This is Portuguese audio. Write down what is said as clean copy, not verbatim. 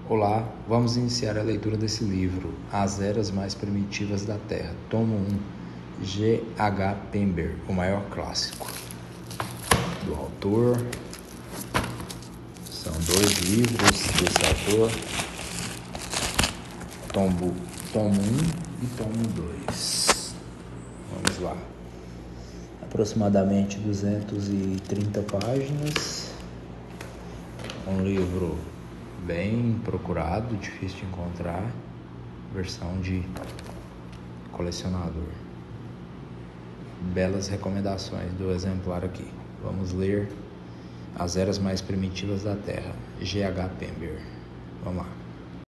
Olá, vamos iniciar a leitura desse livro, As Eras Mais Primitivas da Terra, tomo 1, G.H. Pember, o maior clássico do autor. São 2 livros desse autor, tomo 1 e tomo 2. Vamos lá. Aproximadamente 230 páginas, um livro bem procurado, difícil de encontrar, versão de colecionador. Belas recomendações do exemplar aqui. Vamos ler As Eras Mais Primitivas da Terra, G.H. Pember. Vamos lá.